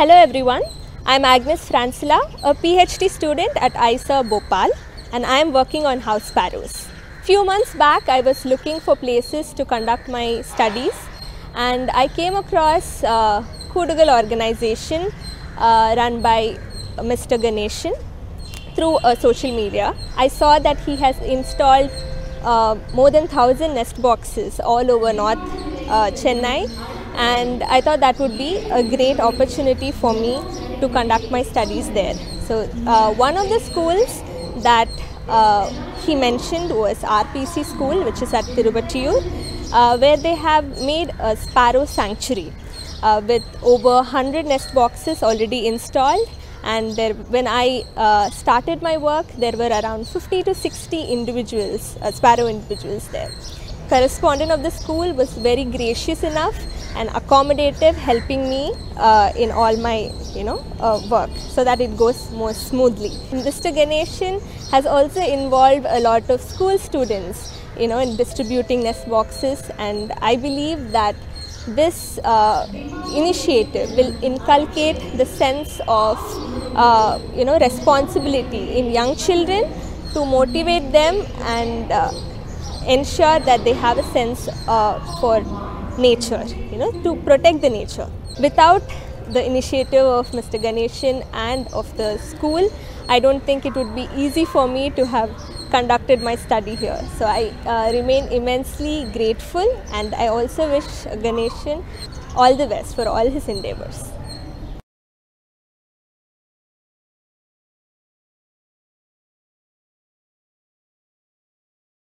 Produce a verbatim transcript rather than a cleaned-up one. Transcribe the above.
Hello everyone, I am Agnes Francila, a PhD student at I S A Bhopal, and I am working on house sparrows. Few months back I was looking for places to conduct my studies, and I came across a Koodugal organization uh, run by Mister Ganeshan through uh, social media. I saw that he has installed uh, more than one thousand nest boxes all over North uh, Chennai, and I thought that would be a great opportunity for me to conduct my studies there. So uh, one of the schools that uh, he mentioned was R P C school, which is at Tirupatiyur, uh, where they have made a sparrow sanctuary uh, with over one hundred nest boxes already installed. And there, when I uh, started my work, there were around fifty to sixty individuals, uh, sparrow individuals there. Correspondent of the school was very gracious enough and accommodative, helping me uh, in all my you know uh, work so that it goes more smoothly. Mister Ganeshan has also involved a lot of school students you know in distributing nest boxes, and I believe that this uh, initiative will inculcate the sense of uh, you know responsibility in young children, to motivate them and uh, ensure that they have a sense uh, for nature, you know, to protect the nature. Without the initiative of Mister Ganeshan and of the school, I don't think it would be easy for me to have conducted my study here. So I uh, remain immensely grateful, and I also wish Ganeshan all the best for all his endeavors.